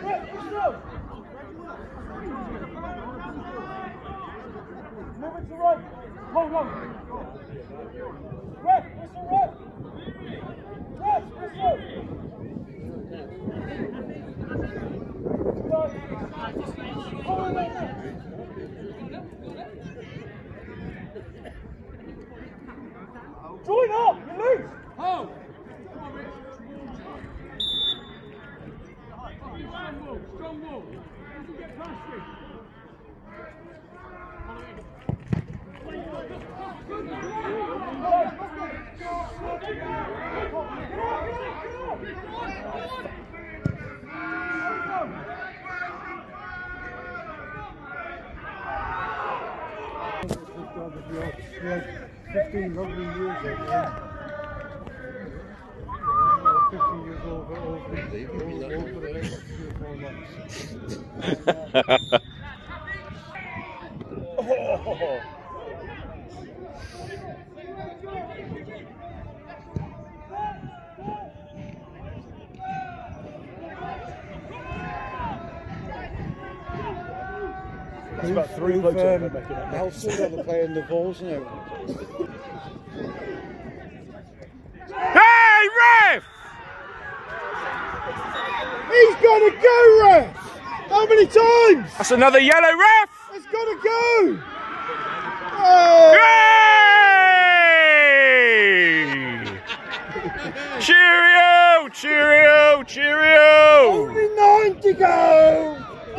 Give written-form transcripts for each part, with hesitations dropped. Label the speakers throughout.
Speaker 1: Move it to right. Hold on. Ref, whistle, ref. Ref, whistle. Hold on. Join up, you lose. Oh. Strong wall. You get past it.
Speaker 2: We had 15 rugby years ago. 15 years old, but all for the next 3 or 4 months.
Speaker 1: It's about 3 blokes that are making it.
Speaker 2: Nelson got to play in the balls now.
Speaker 3: Hey, ref!
Speaker 2: He's got to go, ref! How many times?
Speaker 3: That's another yellow, ref!
Speaker 2: He's got to go! Oh.
Speaker 3: Yay! Cheerio! Cheerio! Cheerio!
Speaker 2: Only 9 to go!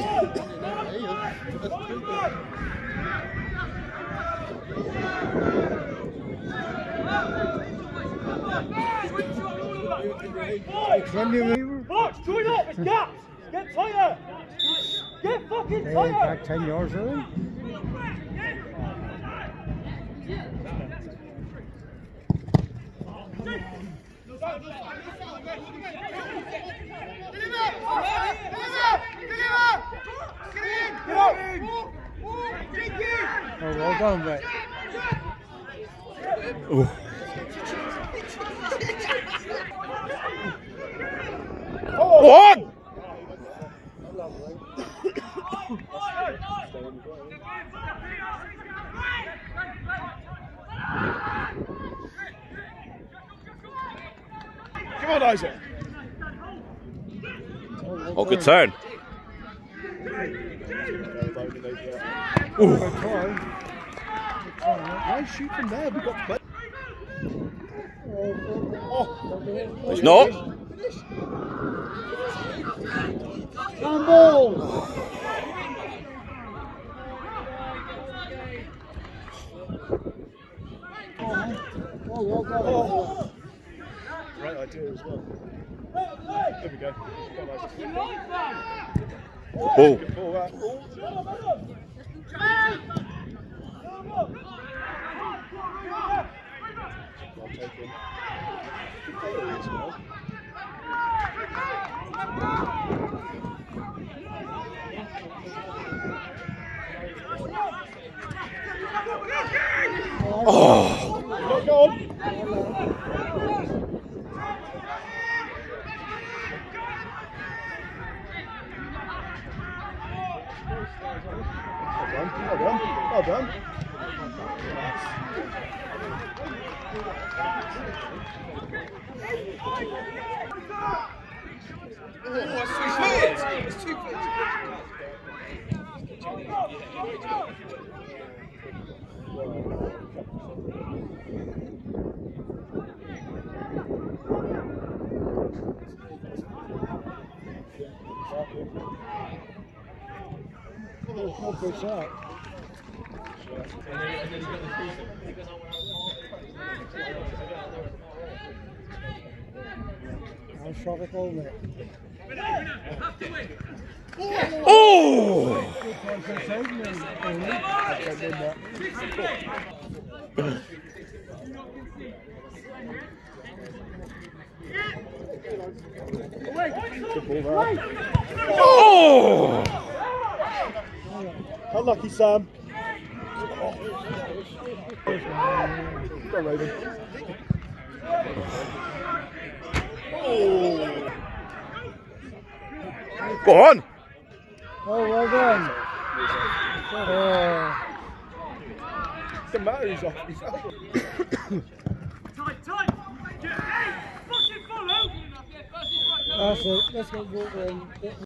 Speaker 1: Box, join up, it's gaps! Get tighter! Get fucking tighter!
Speaker 2: Back 10 yards early. Oh, well done, mate.
Speaker 3: Ooh. One!
Speaker 1: Come on, Isaac!
Speaker 3: Oh, good turn.
Speaker 2: Ooh. Why shoot from there? We've got play.
Speaker 3: It's not.
Speaker 2: Handball! Oh, well done. Oh.
Speaker 1: Right idea as well. There we go.
Speaker 3: Ball.
Speaker 1: Good ball, that. Well taken. Good play as well.
Speaker 3: Oh!
Speaker 1: Go on. Well done. Well done.
Speaker 4: It's 2 clears.
Speaker 2: What goes that? I'll shove it all there.
Speaker 3: Oh! Oh!
Speaker 1: Unlucky, Sam. Go, Raven. Oh!
Speaker 3: Go on.
Speaker 2: Oh, well done. Oh. The matter is off his elbow.
Speaker 1: Tight, tight. Get eight. Fucking follow.
Speaker 2: That's it. Let's go.